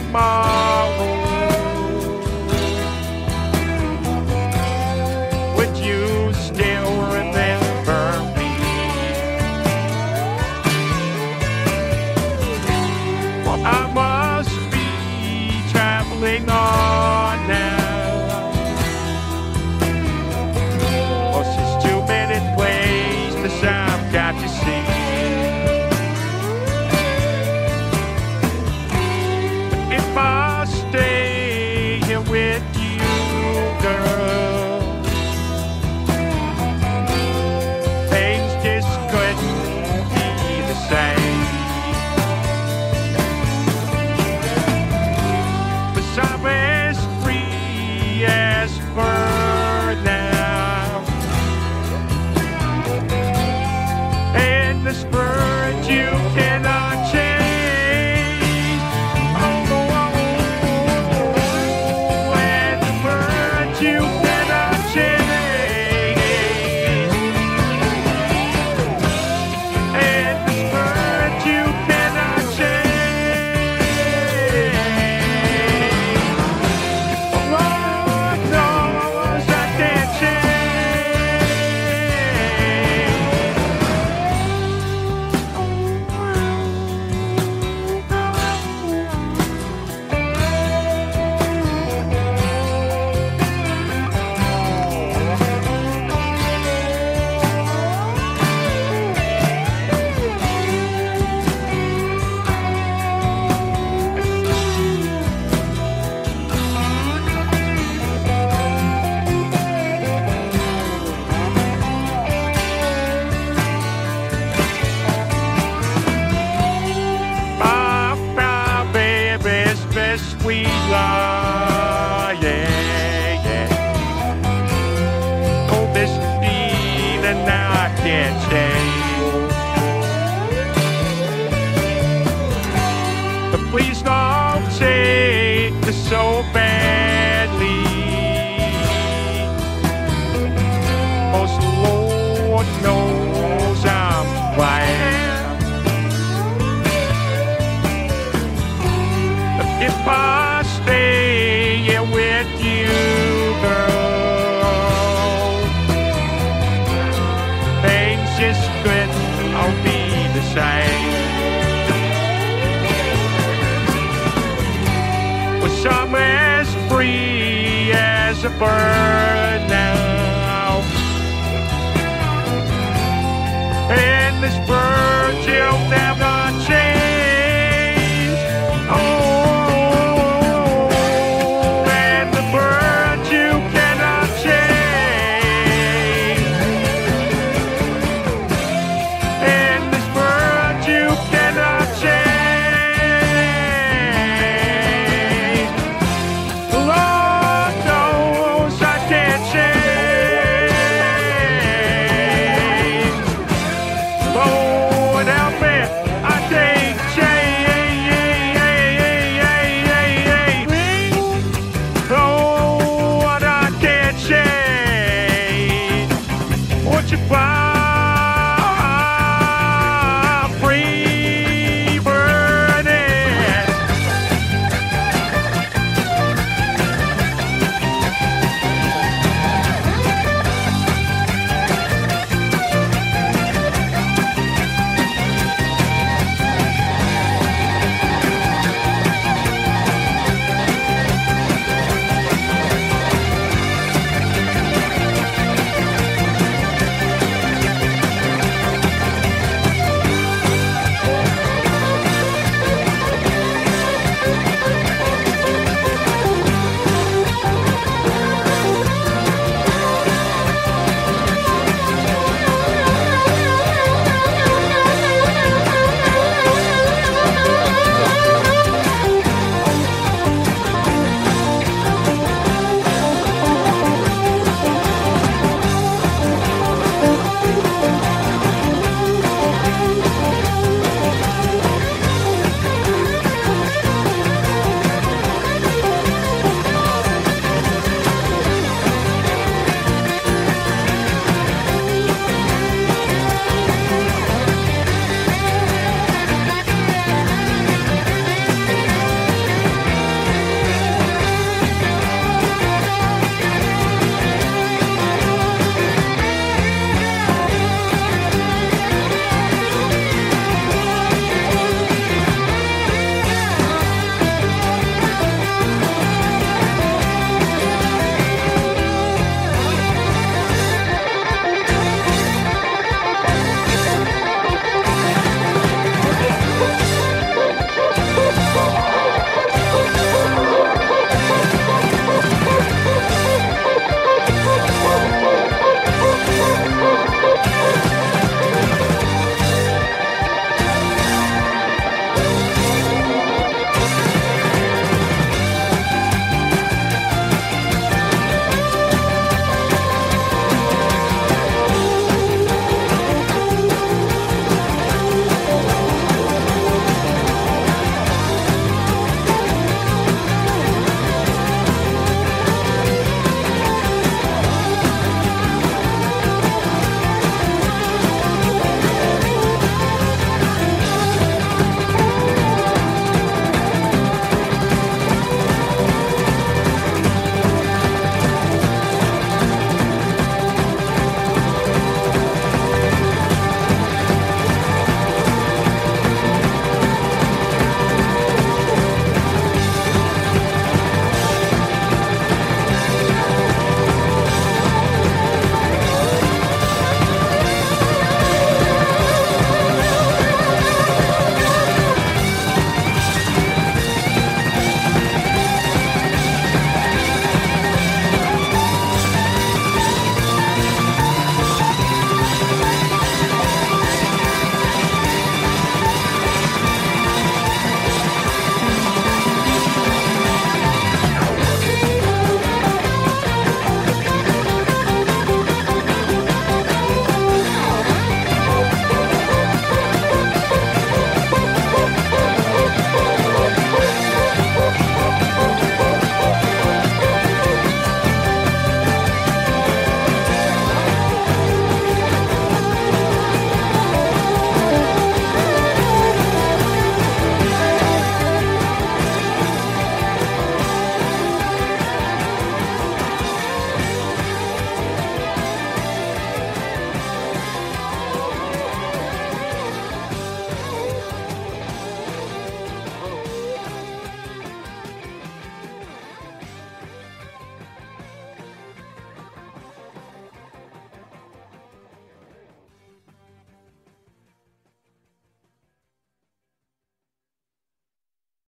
tomorrow. Would you still remember me? Well, I must be traveling on now. Well, there's too many places I've got to see. If I stay here with you, girl, things just couldn't be the same. 'Cause I'm as free as a bird now, and this bird you cannot change. You cannot change, and this bird you cannot change. Lord knows I can't sweet lie, yeah, yeah. Oh, this feeling now I can't change. But please don't take this so badly. Oh, Lord knows I'm glad. If I stay here with you, girl, things just couldn't all be the same. Well, I'm as free as a bird now, and this bird you'll never change. Why?